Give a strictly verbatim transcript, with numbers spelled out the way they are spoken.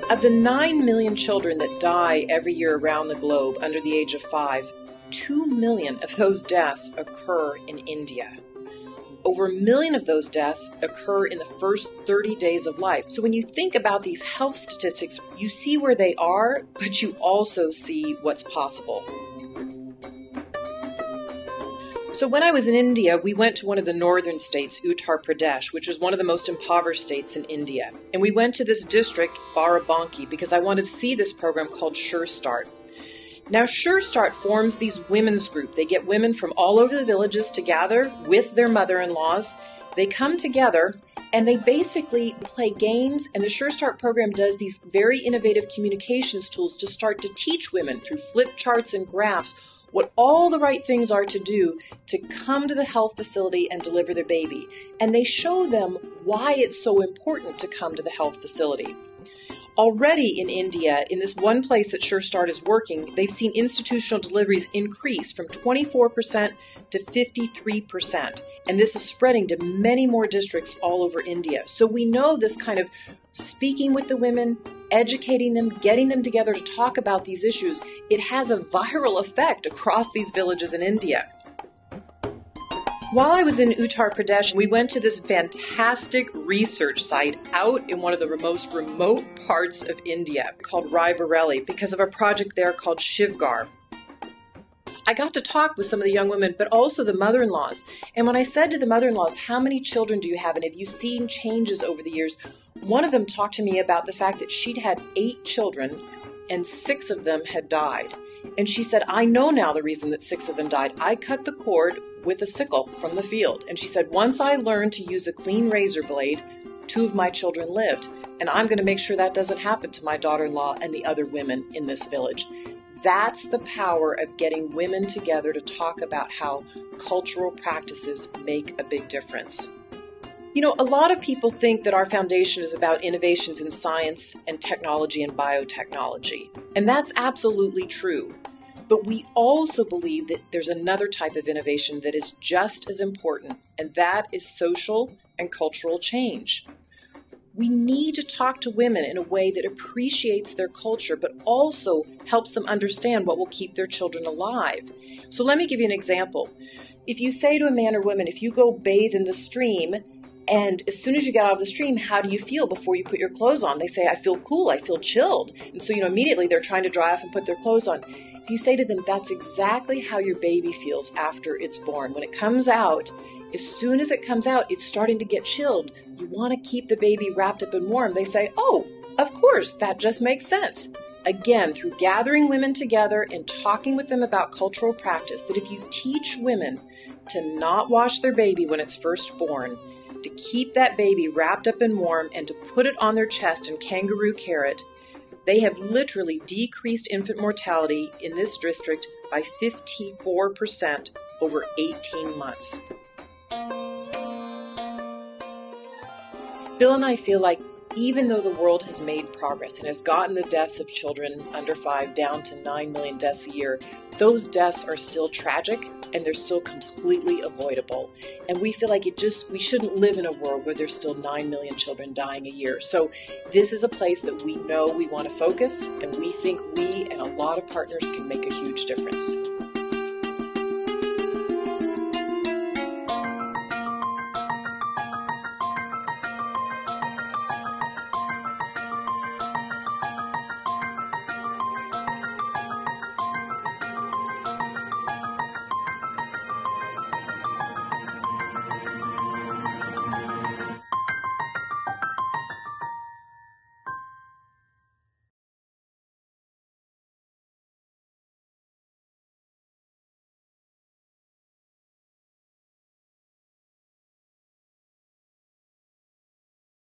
Of the nine million children that die every year around the globe under the age of five, two million of those deaths occur in India. Over a million of those deaths occur in the first thirty days of life. So when you think about these health statistics, you see where they are, but you also see what's possible. So when I was in India, we went to one of the northern states, Uttar Pradesh, which is one of the most impoverished states in India. And we went to this district, Barabanki, because I wanted to see this program called Sure Start. Now, Sure Start forms these women's group. They get women from all over the villages together with their mother-in-laws. They come together and they basically play games, and the Sure Start program does these very innovative communications tools to start to teach women through flip charts and graphs what all the right things are to do to come to the health facility and deliver their baby. And they show them why it's so important to come to the health facility. Already in India, in this one place that Sure Start is working, they've seen institutional deliveries increase from twenty-four percent to fifty-three percent. And this is spreading to many more districts all over India. So we know this kind of speaking with the women, educating them, getting them together to talk about these issues, it has a viral effect across these villages in India. While I was in Uttar Pradesh, we went to this fantastic research site out in one of the most remote parts of India called Raebareli because of a project there called Shivgar. I got to talk with some of the young women, but also the mother-in-laws. And when I said to the mother-in-laws, how many children do you have and have you seen changes over the years? One of them talked to me about the fact that she'd had eight children and six of them had died. And she said, I know now the reason that six of them died. I cut the cord with a sickle from the field. And she said, once I learned to use a clean razor blade, two of my children lived. And I'm going to make sure that doesn't happen to my daughter-in-law and the other women in this village. That's the power of getting women together to talk about how cultural practices make a big difference. You know, a lot of people think that our foundation is about innovations in science and technology and biotechnology, and that's absolutely true. But we also believe that there's another type of innovation that is just as important, and that is social and cultural change. We need to talk to women in a way that appreciates their culture, but also helps them understand what will keep their children alive. So let me give you an example. If you say to a man or woman, if you go bathe in the stream, and as soon as you get out of the stream, how do you feel before you put your clothes on? They say, I feel cool, I feel chilled. And so, you know, immediately they're trying to dry off and put their clothes on. If you say to them, that's exactly how your baby feels after it's born. When it comes out, as soon as it comes out, it's starting to get chilled. You want to keep the baby wrapped up and warm. They say, oh, of course, that just makes sense. Again, through gathering women together and talking with them about cultural practice, that if you teach women to not wash their baby when it's first born, to keep that baby wrapped up and warm, and to put it on their chest and kangaroo carrot, they have literally decreased infant mortality in this district by fifty-four percent over eighteen months. Bill and I feel like even though the world has made progress and has gotten the deaths of children under five down to nine million deaths a year, those deaths are still tragic and they're still completely avoidable. And we feel like it just, we shouldn't live in a world where there's still nine million children dying a year. So this is a place that we know we want to focus, and we think we and a lot of partners can make a huge difference.